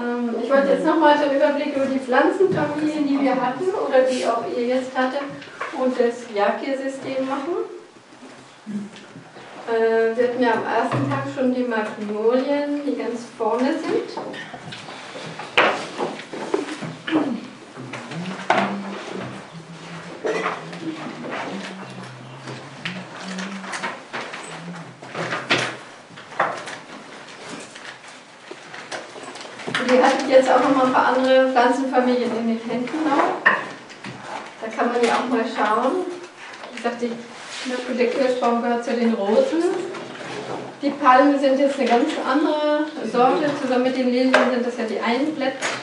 Ich wollte jetzt nochmal so einen Überblick über die Pflanzenfamilien, die wir hatten oder die auch ihr jetzt hattet, und das Jakir-System machen. Wir hatten ja am ersten Tag schon die Magnolien, die ganz vorne sind. Die hatte ich jetzt auch noch mal ein paar andere Pflanzenfamilien in den Händen noch. Da kann man ja auch mal schauen. Ich sagte, zum Beispiel der Kirschbaum gehört zu den Rosen. Die Palmen sind jetzt eine ganz andere Sorte. Zusammen mit den Lilien sind das ja die Einblättrigen.